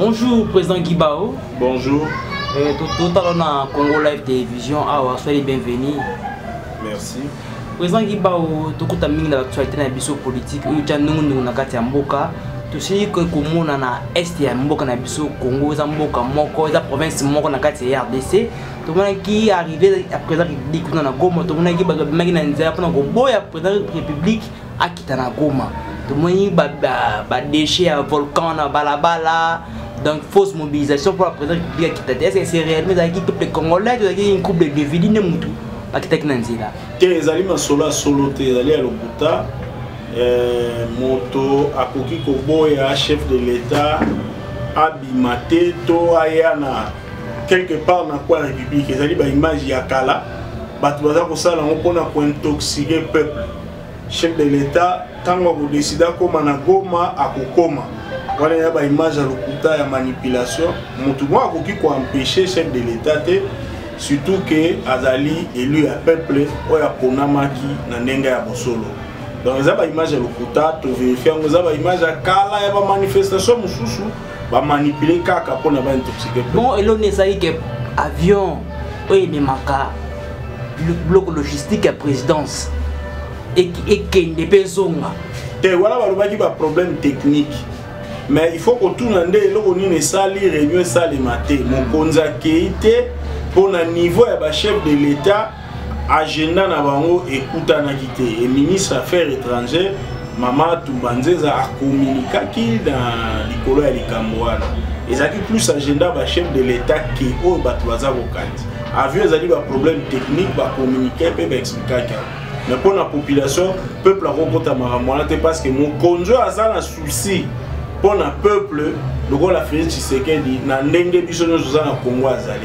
Bonjour, président Guibao. Bonjour. Tout à l'heure, Congo Live Télévision. Soyez bienvenus. Merci. Président Guibao, tout à l'heure, l'actualité de la politique, nous avons tout ce que nous avons est ya mboka na biso Congo za mboka moko za province moko na kati ya RDC to mona ki arrivé à président république na Goma to mona ki ba maki na nzela pona ko boya président république akita na Goma to mona ba déchets à volcan na balabala donc fausse mobilisation pour la président république akita est-ce que c'est réellement ça qui peuple congolais to qui une couple de vidi ne mutu akita na nzela te ezali masolo solo te ezali ya lokuta moto akoki koboya chef de l'État abimate to ayana quelque part na kwa république ezali ba image ya kala bato baza kosala ngo pona ko intoxiquer peuple chef de l'État tango ko décida koma na Goma akokoma wana ya ba image ya lokuta ya manipulation moto mo akoki ko empêcher chef de l'État te surtout que azali élu ya peuple oya ponamaki na ndenga ya bosolo. Donc, il y a une image de l'Okuta, tu vérifies, il y a une image de Kala, il y a une manifestation, il y a manipuler Kaka pour ne pas intoxiquer. Bon, et là, on est que avion, oui, mais le bloc logistique à présidence et qu'il n'est pas zonga. Et voilà, il y a un problème technique. Mais il faut que tout le monde ait sali réunion sali maté. Mon konza kéité pour un niveau de chef de l'État. Agenda na bango écouta na kité et ministre affaires étrangères Mama Tumbanzeza a communiqué qui dans likolo ya likambo wana ezaki plus agenda ba chef de l'État qui o bato baza kokandi avion ezali ba problème technique ba communiquer pe ba expliquer mais pour la population peuple a kokota maramona te parce que mon konjo aza na souci pour na peuple loko la Félix Tshisekedi na ndenge biso nyoso za na Congo azali.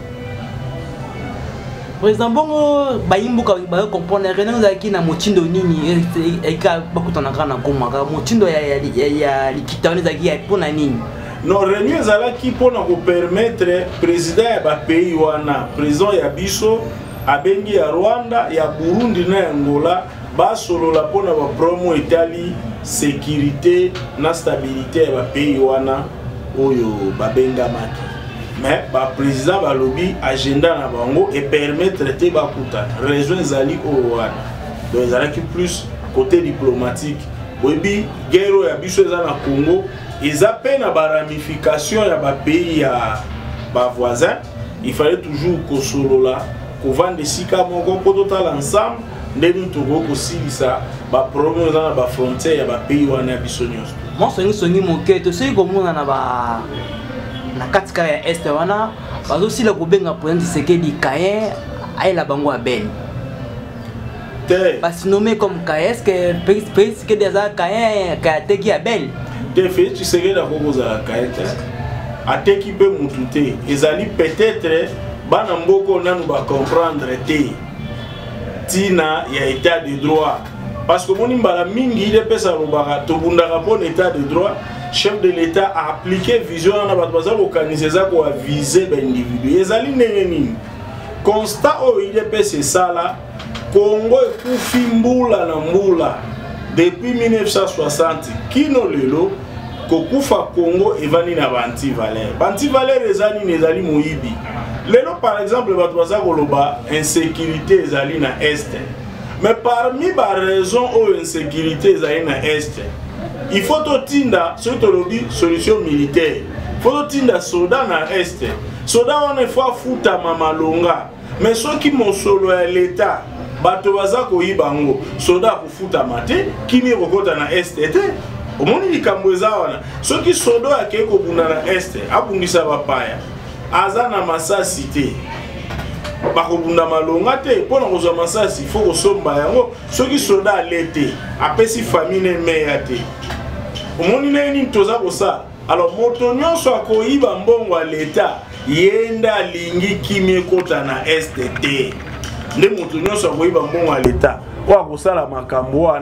Président Bongo bayimbuka ba comprendre rien nous aki na motindo nini eka bakutana kana Goma ka motindo ya likitani zaki ya pona nini non réunion zala ki pona ko permettre président ya ba pays wana président ya biso abengi ya Rwanda ya Burundi na Angola ba solo la pona ba promo Italie sécurité na stabilité ya ba pays wana oyo babenga maki. Mais le président va lobby agenda na bango et permettre de traiter bakuta raison zali au Rwanda donc zala qui plus côté diplomatique bobi guerre ya biso za na Congo ils appellent na ba ramification ya ba pays ya ba voisins il fallait toujours ko solola ko vendre sika moko pour total ensemble ndeni to ko silisa ba problème za na ba frontière ya ba pays wana biso nyos moi songi moketo c'est comme on na ba na katika ya este wana bazo sila kubenga président Tshisekedi Kaye aila bango abel te basi nommé comme Kaye est-ce que Tshisekedi aza Kaye kateki abel te Félix Tshisekedi akokoza Kaye te ateki pe mutu te ezali peut-être bana mboko nanu ba comprendre te tina ya état de droit parce que moni mbala mingi ile pesa robaka to bundaka bon état de droit chef de l'État a appliqué vision na bato baza organiser za ko viser ba individu ezali ndenge nini constat o ile pesa sala Congo ekufi mbula na mbula depuis 1960 kino lelo kokufa Congo evani na banti valeur ezali ezali moyibi lelo par exemple bato baza koloba insécurité ezali na est mais parmi ba raison o insécurité ezali na est il faut tinda solution militaire. Il faut tinda soda na est. Soda on fois futa mamalonga. Mais ceux qui m'ont solo à l'état, bato baza ko yibango. Soda ko futa mate, kimi kokota na est ete. Omoni likamboza wana. Ceux qui soda akeko buna na est, abungisa bapaya. Azana masasi te. Bako bunda malonga te, pona kozwa masasi, il faut kosomba yango. Ceux qui soda l'été, apesi famille meya te. Omoni nini toza kosa alors moto nyonso akoyiba mbongo ya l'État yenda lingi kimi kota na STT nde moto nyonso akoyiba mbongo ya l'État o akosala makambo wana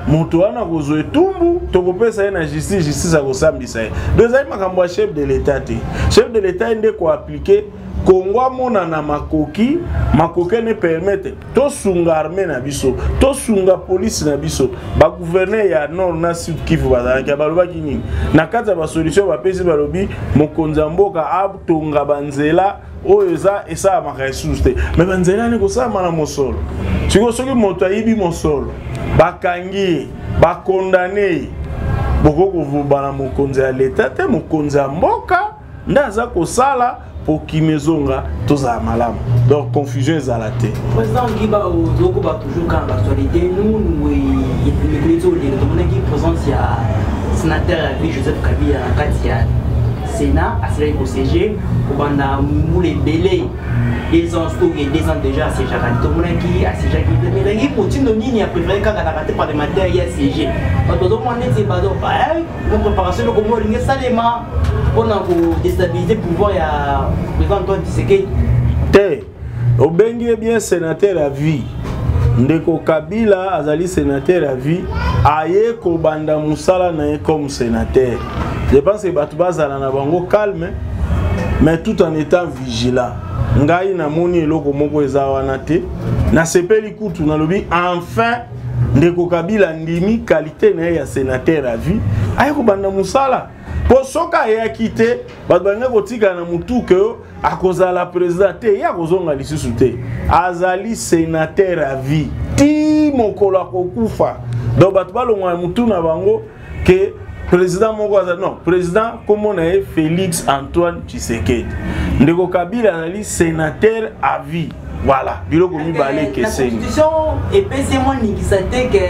moto wana kozo etumbu tokopesa na justice akosambisa ye. Deuxième makambo chef de l'état te. Chef de l'état inde ko appliquer Congo mona na makoki ne permettre to sunga armée na biso, to sunga police na biso, ba gouverner ya nord na sud Kivu bazala ka baloba kini. Na kata ba solution ba pesi balobi mokonza mboka abtonga banzela oyo esa makaisuste. Mais banzela ne ko sa mana mosolo. Siko soki moto ayibi mosolo, bakangi, ba condamner boko ko bana mokonza ya l'état te mokonza mboka ndaza ko sala pour qui mezonga tous à malam. Donc confusion est à la tête. Président Giba Zoko va toujours quand l'actualité nous il présence il y a sénateur Joseph Kabila Katia Sénat à cela au CG pour les délais des ans et des ans déjà c'est Jacques Tomonaki à CG mais il continue de ligne à préférer quand on a raté par des matériels CG. Donc on est pas donc une préparation de comment il est salement on a déstabiliser le pouvoir à président Antoine Tshisekedi. Au bengi bien sénateur à vie. Ndeko Kabila azali sénateur à vie. Aye ko banda musala na comme sénateur. Je pense que batu bazala na bango calme mais tout en étant vigilant. Ngai na moni eloko moko eza wana te. Na sepeli kutu na lobi enfin Ndeko Kabila ndimi qualité na ya sénateur à vie. Aye ko banda musala. Pour soka ya quitté, badanga kotika na mutuke akozala président te ya kozonga lisusu te. Azali sénateur à vie. Ti mokolo akokufa. Donc batu balongwa mutu na bango que président moko azali non, président comme on est Félix Antoine Tshisekedi. Ndeko Kabila azali sénateur à vie. Voilà, biloko mibale ke sengi. La constitution epesemo nikisate ke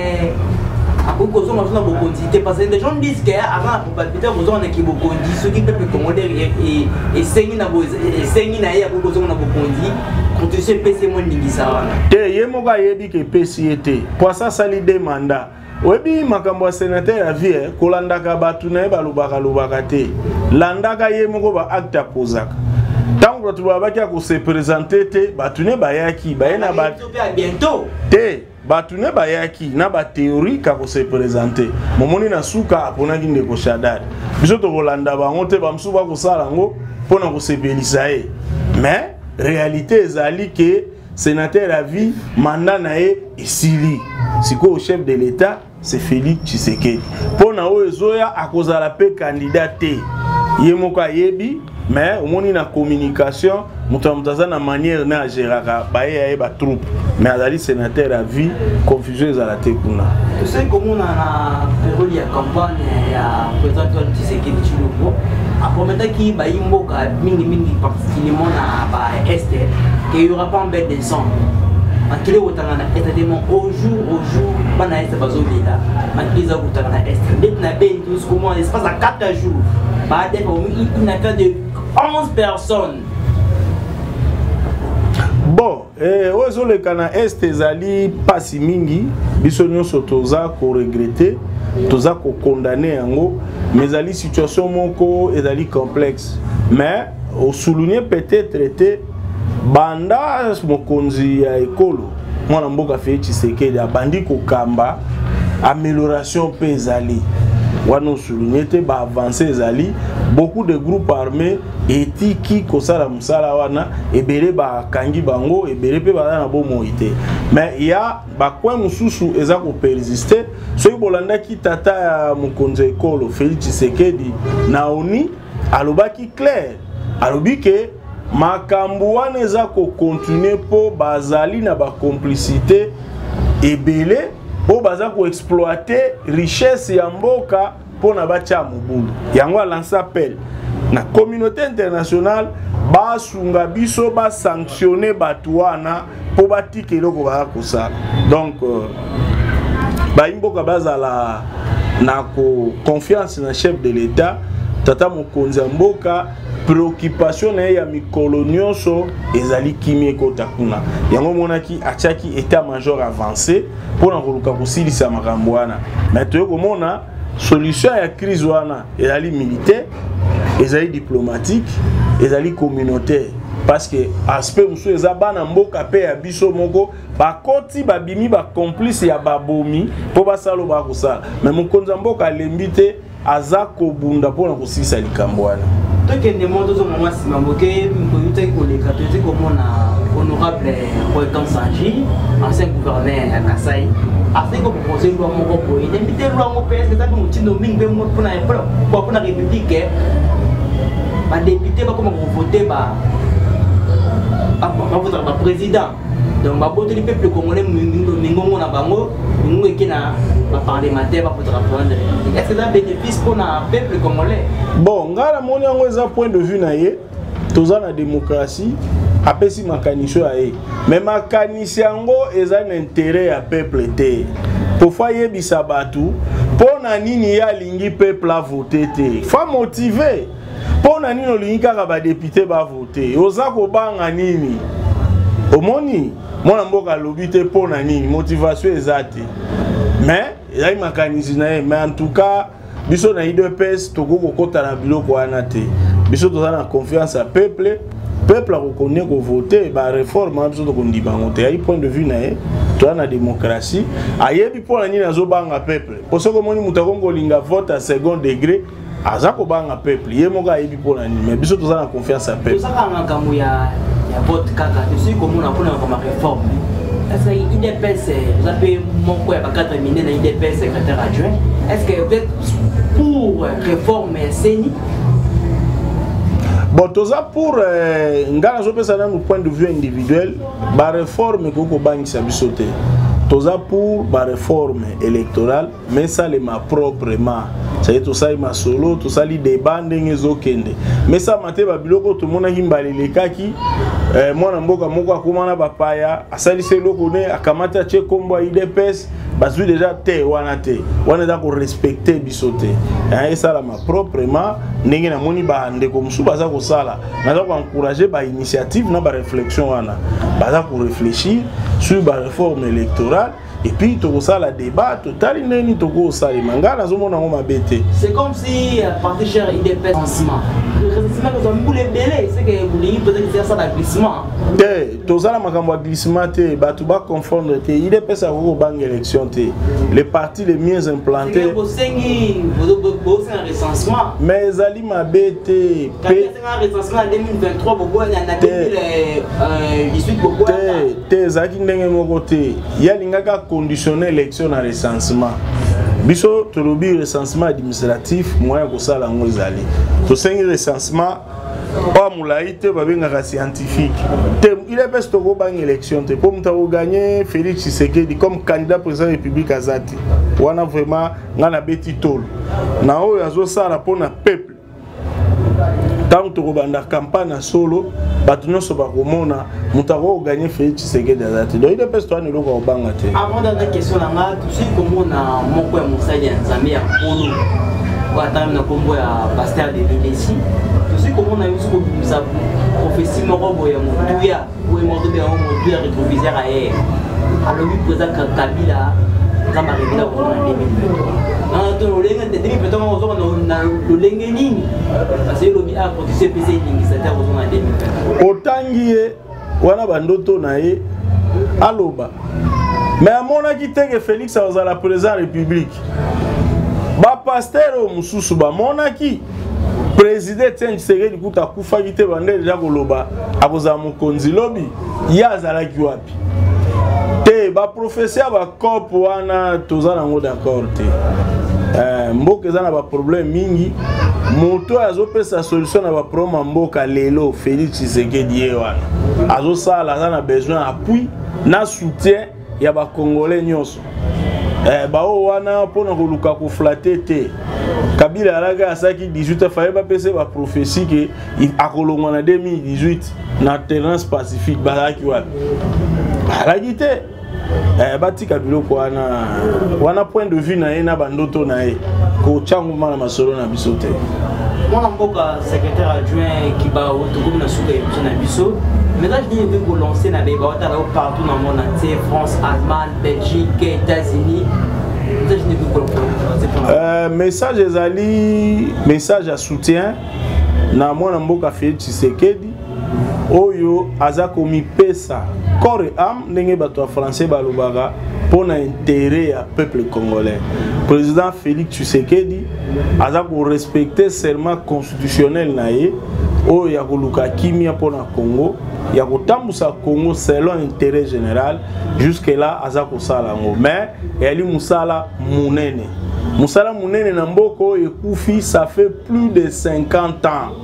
parce que les gens disent qu'avant la probabilité on a qui beaucoup dit ceux qui peuvent commander et saigner na ya beaucoup na bokondi quand tu sais PC mon ningisa wana te yemoka yebi ke PCT pour ça ça li demanda webi makambo sénateur à vie kolandaka batu na balobaka te landaka yemoko ba acte posaka tango tu babaki ko se présenter te batu ne bayaki bayena ba bientôt te batune bayaki na ba théorie ka ko se présenter momoni na suka apona kinde ko shadari biso to kolanda bango te bamsu ba ko sala ngo pona ko se belisa e mais réalité ezali que sénateur à vie mandat na e isili siko chef de l'état c'est Félix Tshisekedi pona o ezoya akozala pe candidat te yemoka yebi mais au moins na communication mutaza na manière na géraka baye ba troupe mais azali sénateur à vie confusion à la tekuna tu sais comment on a période ya campagne ya président Antoine Tshisekedi Tshilombo après qui ba imboka mingi particulièrement na ba est qu'il y aura pas un bête de sang makile otanga na état au jour bana est bazo leta makile otanga na est net na ben tous comment l'espace à 4 jours ba def une affaire de 11 personnes. Bon, ozo le kana est ezali pasi mingi biso nyonso toza ko regretter toza ko condamner yango mais ezali situation moko ezali complexe mais au souligner peut-être été banda mokonzi ya ekolo mwana mboka Félix Tshisekedi abandi ko kamba amélioration pe ezali wano souligner te ba avancer ezali beaucoup de groupes armés etiki kosala musala wana ebele ba kangi bango ebele pe ba na bomo ite mais il y a ba coin mususu eza ko persister soki bolanda ki tata ya mokonzi ekolo Félix Tshisekedi naoni alobaki clair alobi ke makambo wana eza ko continuer po bazali na ba complicité ebele po baza ko exploiter richesse ya mboka po na bacha mobulu yango lance appel na communauté internationale basunga biso ba sanctionner batu wana po batike eloko ba kosala donc ba imboka bazala na ko confiance na chef de l'état tata mokonzi mboka préoccupation na ya mikolo nyonso ezali kimie kota kuna yango monaki atiaki état major avancé pour nkoluka kosilisa makambo wana mais to komona solution ya crise wana ezali militaire ezali diplomatique ezali communautaire parce que aspect musu eza bana mboka pe ya biso moko bakoti babimi ba complice ya babomi po basalo ba kosala mais mokonza mboka alembi te aza kobunda mpona kosisa likambo wana tokende mo tozomama nsima moke mikoyutaki koleka toyeti komona honorable Roekan Sanji ancien gouverneur ya Kasai asali kopropose lwa moko boye nembi te lwa ngo mpe eske eza mpe motindo mingi mpe mpona république badepute bakoma kovote bavotaka baprésident donc baboteli peuple congolais mingongo na bango mingongo eke na baparlementaire bavotaka président de république est ce que eza bénéfice mpona peuple congolais bon ngai namoni yango eza point de vue na ye toza na démocratie apesi makanisi ya ye mais makanisi yango eza na intérêt ya peuple te pofa yebisa bato mpona nini ye alingi peuple avote te fa motive mpona nini olingi kaka badepute bavote oza kobanga nini omoni mwana mboka alobi te mpona nini motivation eza te mais ezali makanisi na ye mais en tout cas biso na UDPS tokokokota na biloko wana te biso toza na confiance ya peuple akokone kovote bareforme biso tokondima yango te ayi point de vue na ye toza na démocratie ayebi mpona nini azobanga peuple po soki omoni moto akongolinga vote à second degré aza kobanga peuple ye moko ayebi mpona nini mais biso toza na confiance ya peuple tozaka makambo ya vote kaka tosoki komona mpona koma réforme est-ce que UDPS oza mpe moko ya ba4 mine na UDPS secrétaire adjoint est-ce que vous êtes pour réforme ya seni bon toza pour nga nazopesa nanu point de vue individuel bareforme kokobangisa biso te toza pour bareforme électorale mais salema proprement c'est tosali masolo tosali débat ndenge ezokende mais ça mate babiloko tomonaki mbalelekaki mwana mboka moko akomana bapaya asalisi eloko ne akamata atie kombo ya UDPS bazwi déjà te wana eza korespecte biso te esalama proprement ndenge namoni bandeko mosusu baza kosala naza koencourage bainitiative na baréflexion wana baza koréfléchir sur baréforme électorale et puis tokosala débat totali ndeni tokosalema ngai nazomona yango mabe te c'est comme si parti cher UDPS lancement c'est que vous peut-être ça la glissement tozala makambo ya glissement te bato baconfondre te UDPS akoko banga élection te les partis les mieux implantés mais ezali mabe te te ezalaki ndenge moko te yalingaka conditionner élection na recensement biso tolobi recensement administratif moyen kosala ngo ezali tosengi recensement pas moulaï te babengaka scientifique te il est best toko bang élection te pour muta gagner Félix Tshisekedi comme candidat président de la République azati wana vraiment ngana beti tol na oyo azosala pona peuple tant toko banda campagne solo bato nyonso bakomona muta ko gagner Félix Tshisekedi azati donc il est best wana loko banga te avant dans question nga tusi komona moko ya musali ya nzambe ya polo watana na kombo ya pasteur de Lilesi tusi komona yusu ko sa prophétie moko boya mutuya boya moko de mutuya rétroviseur aye alobi président Kabila kama revela ko na 2023 na to lenga de 2023 ko na lolenge nini parce que lobi a ko tse pese lingi sa ta ko na 2023 otangiye wana bandoto na ye aloba mais amonaki teke Félix azala président république ba pasteur o mususu ba monaki président Tshisekedi kuta kufaki te bande déjà koloba akoza mokonzi lobi ya azalaki wapi te ba professeur ba cop wana toza nango d'accord te mboka eza na ba problème mingi moto azopesa solution na ba problème mboka lelo Félix Tshisekedi ye wana azosala aza na besoin appui na soutien ya ba congolais nyonso bao wana pona koluka ko flatter te Kabila alaga asaki 18 faye ba pese ba prophétie que akolongwa na 2018 na terrain pacifique bazaki wapi alagi te batika biloko wana point de vue na ye na bandoto na ye ko changu mala masolo na biso te mwana mboka secrétaire adjoint qui ba autokomi na suka yebiso na biso message ni veut ko lancer na débat watala partout dans le monde entier France Allemagne Belgique États-Unis message ezali message à soutien na mwana mboka Félix Tshisekedi oyo aza komi pesa corps et âme ndenge bato français balobaka pour l'intérêt ya peuple congolais. Président Félix Tshisekedi aza ko respecter serment constitutionnel na ye oyo ya koluka kimia pour na Congo ya kotambusa Congo selon intérêt général. Jusque là aza ko sala ngo mais yali musala munene. Musala munene na mboko ekufi ça fait plus de 50 ans.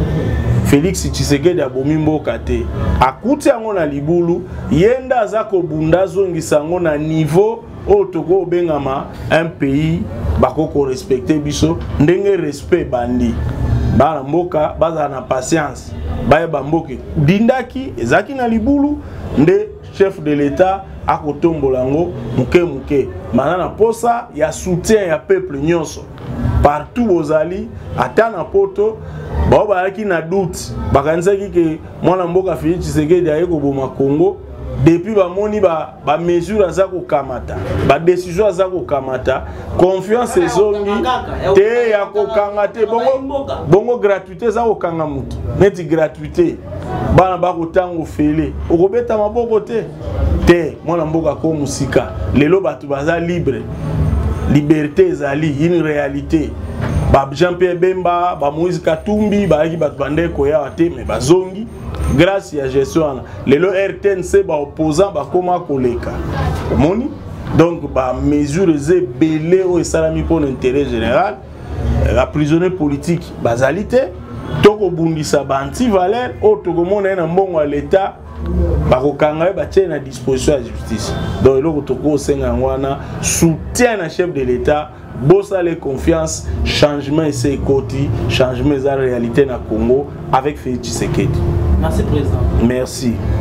Félix Tshisekedi abomi mboka te. Akuti yango na libulu, yenda aza kobunda zongisa yango na niveau oyo toko bengama un pays bakoko respecter biso ndenge respect bandi. Bana mboka baza na patience. Baye bamboke dindaki ezaki na libulu nde chef de l'état akotombola ngo muke muke. Manana posa ya soutien ya peuple nyonso. Partout bozali ata na poto bao balaki na doute bakanzaki ke mwana mboka Félix Tshisekedi aye koboma Congo depuis bamoni ba mesure aza ko kamata ba décision aza ko kamata confiance ezongi te ya ko kanga te bongo gratuité za ko kanga mutu neti gratuité bana ba ko tango fele okobeta maboko te mwana mboka ko musika lelo batu baza libre. Liberté ezali une réalité. Ba Jean-Pierre Bemba, ba Moïse Katumbi, ba ki bat bande koya wate mais bazongi grâce à gestion lelo RTNC ba opposant ba koma koleka. Omoni donc ba mesure ze belé o esalami pour l'intérêt général. La prisonnier politique bazalité toko bundisa ba anti-valeur o toko mona na mbongo l'état bakokanga batie na disposition de justice. Donc le toko senga ngwana soutien na chef de l'état bossa les confiance changement et c'est côté changement la réalité na Congo avec Félix Tshisekedi. Merci président. Merci.